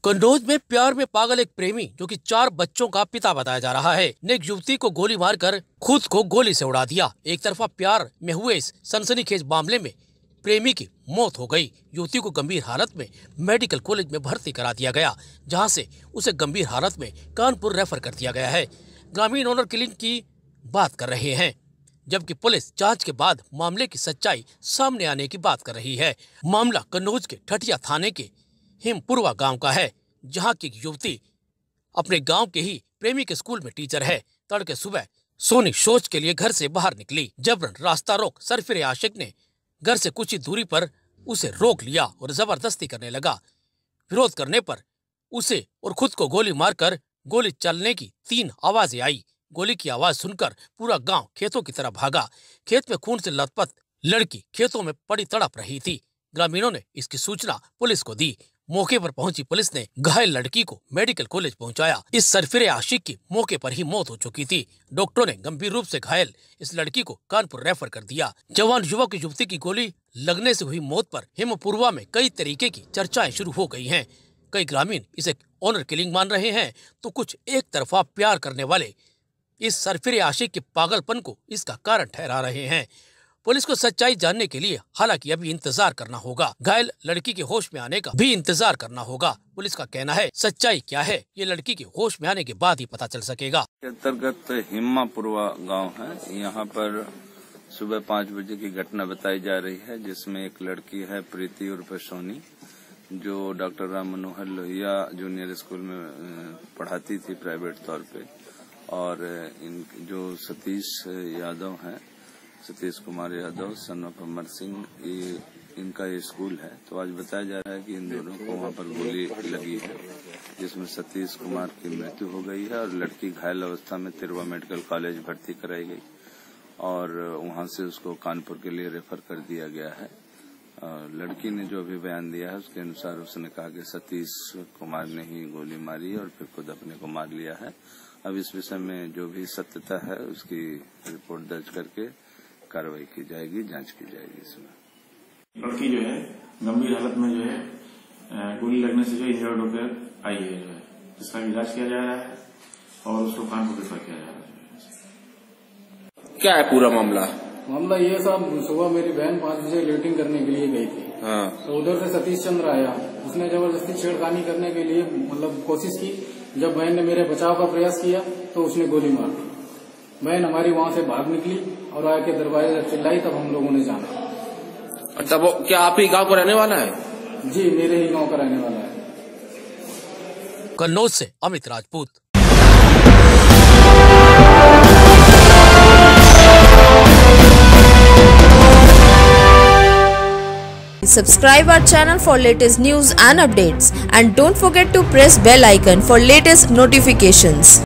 कन्नौज में प्यार में पागल एक प्रेमी जो कि 4 बच्चों का पिता बताया जा रहा है ने एक युवती को गोली मारकर खुद को गोली से उड़ा दिया। एक तरफा प्यार में हुए इस सनसनीखेज मामले में प्रेमी की मौत हो गई। युवती को गंभीर हालत में मेडिकल कॉलेज में भर्ती करा दिया गया, जहां से उसे गंभीर हालत में कानपुर रेफर कर दिया गया है। ग्रामीण ऑनर किलिंग की बात कर रहे हैं, जबकि पुलिस जांच के बाद मामले की सच्चाई सामने आने की बात कर रही है। मामला कन्नौज के ठठिया थाने के हिमपुरवा गांव का है, जहां की युवती अपने गांव के ही प्रेमी के स्कूल में टीचर है। तड़के सुबह सोनी शौच के लिए घर से बाहर निकली। जबरन रास्ता रोक सरफिरे आशिक ने घर से कुछ ही दूरी पर उसे रोक लिया और जबरदस्ती करने लगा। विरोध करने पर उसे और खुद को गोली मारकर गोली चलने की 3 आवाजें आई। गोली की आवाज सुनकर पूरा गांव खेतों की तरफ भागा। खेत में खून से लथपथ लड़की खेतों में पड़ी तड़प रही थी। ग्रामीणों ने इसकी सूचना पुलिस को दी। मौके पर पहुंची पुलिस ने घायल लड़की को मेडिकल कॉलेज पहुंचाया। इस सरफिरे आशिक की मौके पर ही मौत हो चुकी थी। डॉक्टरों ने गंभीर रूप से घायल इस लड़की को कानपुर रेफर कर दिया। जवान युवक की युवती की गोली लगने से हुई मौत पर हिमपुरवा में कई तरीके की चर्चाएं शुरू हो गई हैं। कई ग्रामीण इसे ऑनर किलिंग मान रहे हैं, तो कुछ एक तरफा प्यार करने वाले इस सरफिरे आशिक के पागलपन को इसका कारण ठहरा रहे हैं। पुलिस को सच्चाई जानने के लिए हालांकि अभी इंतजार करना होगा। घायल लड़की के होश में आने का भी इंतजार करना होगा। पुलिस का कहना है सच्चाई क्या है ये लड़की के होश में आने के बाद ही पता चल सकेगा। अंतर्गत हिम्मापुरवा गांव है। यहाँ पर सुबह 5 बजे की घटना बताई जा रही है, जिसमें एक लड़की है प्रीति उर्फ सोनी, जो doctor Ram Manohar Lohia junior school में पढ़ाती थी प्राइवेट तौर पे। और इन जो सतीश यादव हैं, सतीश कुमार यादव सन ऑफ अमर सिंह, इनका ये स्कूल है। तो आज बताया जा रहा है कि इन दोनों को वहाँ पर गोली लगी है, जिसमें सतीश कुमार की मृत्यु हो गई है और लड़की घायल अवस्था में तिरवा मेडिकल कॉलेज भर्ती कराई गई और वहाँ से उसको कानपुर के लिए रेफर कर दिया गया है। लड़की ने जो भी बयान दिया है उसके अनुसार उसने कहा कि सतीश कुमार ने ही गोली मारी और फिर खुद अपने को मार लिया है। अब इस विषय में जो भी सत्यता है उसकी रिपोर्ट दर्ज करके कार्रवाई की जाएगी, जांच की जाएगी। इसमें लड़की जो है गंभीर हालत में जो है गोली लगने से जो इंजर्ड होकर आई है, जो है जिसका इलाज किया जा रहा है और उसको कानपुर रेफर किया जा रहा है। क्या है पूरा मामला? मामला ये साहब, सुबह मेरी बहन 5 बजे लेटिंग करने के लिए गई थी। हाँ। तो उधर से सतीश चंद्र आया, उसने जबरदस्ती छेड़खानी करने के लिए मतलब कोशिश की। जब बहन ने मेरे बचाव का प्रयास किया तो उसने गोली मार दी। बहन हमारी वहां से भाग निकली और आके दरवाजे से चिल्लाई, तब हम लोगों ने जाना। तब क्या आप ही गांव का रहने वाला है? जी, मेरे ही गांव का रहने वाला है। कन्नौज से Amit Rajput. Subscribe our channel for latest news and updates, and don't forget to press bell icon for latest notifications.